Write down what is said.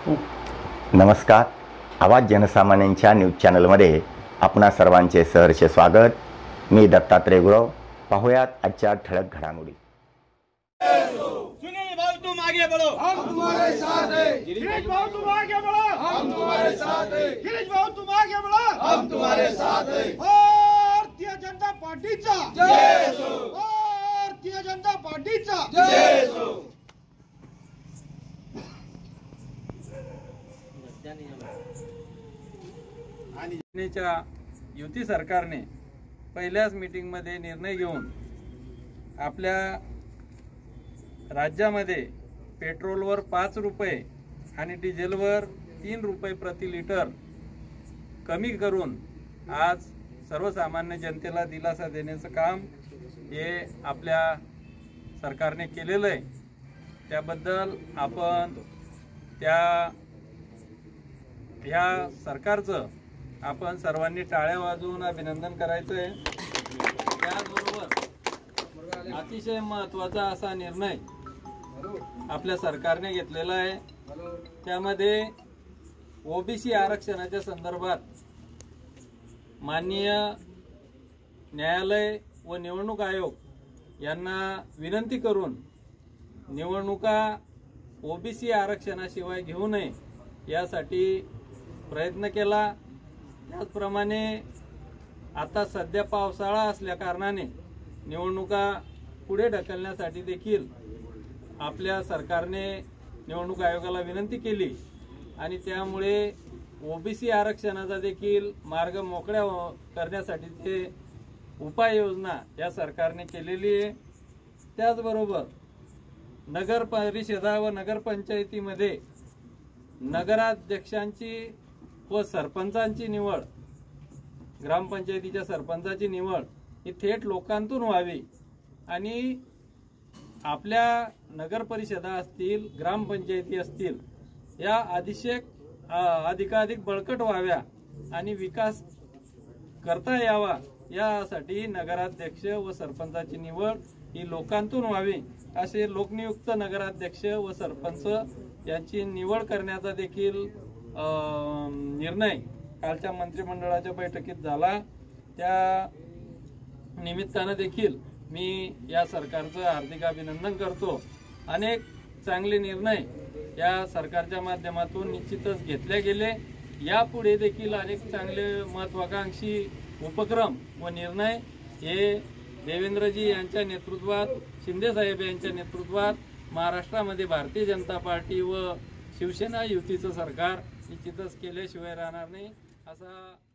नमस्कार. आवाज जनसामान्यांच्या न्यूज चॅनलमध्ये आपणा सर्वांचे सहर्ष स्वागत. मी दत्तात्रय गुरव. पाहूयात आजच्या ठळक घडामोडी. सुनील भाऊ तुम आगे बढ़ो, हम तुम्हारे साथ हैं. गिरीश भाऊ तुम आगे बढ़ो, हम तुम्हारे साथ हैं. गिरीश भाऊ तुम आगे बढ़ो, हम तुम्हारे साथ हैं. भारतीय जनता पार्टीचा जय असो. भारतीय जनता पार्टीचा जय असो. युती सरकारने पहिल्याच मीटिंग मध्ये निर्णय घेऊन आपल्या राज्यामध्ये पेट्रोलवर 5 रुपये आणि डिझेलवर 3 रुपये प्रति लिटर कमी करून आज सर्वसामान्य जनतेला दिलासा देण्याचं काम हे आपल्या सरकारने केलेलं आहे. त्याबद्दल आपण या सरकारचं आपण सर्वांनी टाळ्या वाजवून अभिनंदन करायचं आहे. त्याचबरोबर अतिशय महत्त्वाचा असा निर्णय आपल्या सरकारने घेतलेला आहे. त्यामध्ये ओबीसी आरक्षणाच्या संदर्भात माननीय न्यायालय व निवडणूक आयोग यांना विनंती करून निवडणुका ओबीसी आरक्षणाशिवाय घेऊ नये यासाठी प्रयत्न केला. त्याचप्रमाणे आता सध्या पावसाळा असल्या कारणाने निवडणुका पुढे ढकलण्यासाठी देखील आपल्या सरकारने निवडणूक आयोगाला विनंती केली आणि त्यामुळे ओबीसी आरक्षणाचा देखील मार्ग मोकळा करण्यासाठी ते उपाययोजना या सरकारने केलेली आहे. त्याचबरोबर नगर परिषदा व नगरपंचायतीमध्ये नगराध्यक्षांची व सरपंचांची निवड, ग्रामपंचायतीच्या सरपंचाची निवड ही थेट लोकांतून व्हावी आणि आपल्या नगर परिषदा असतील, ग्रामपंचायती असतील या अधिकाधिक बळकट व्हाव्या आणि विकास करता यावा यासाठी नगराध्यक्ष व सरपंचाची निवड ही लोकांतून व्हावी. असे लोकनियुक्त नगराध्यक्ष व सरपंच यांची निवड करण्याचा देखील निर्णय कालच्या मंत्रिमंडळाच्या बैठकीत झाला. त्या निमित्तानं देखील मी या सरकारचं हार्दिक अभिनंदन करतो. अनेक चांगले निर्णय या सरकारच्या माध्यमातून निश्चितच घेतले गेले. यापुढे देखील अनेक चांगले महत्वाकांक्षी उपक्रम व निर्णय हे देवेंद्रजी यांच्या नेतृत्वात, शिंदे साहेब यांच्या नेतृत्वात महाराष्ट्रामध्ये भारतीय जनता पार्टी व शिवसेना युतीचं सरकार निश्चितच केल्याशिवाय राहणार नाही असा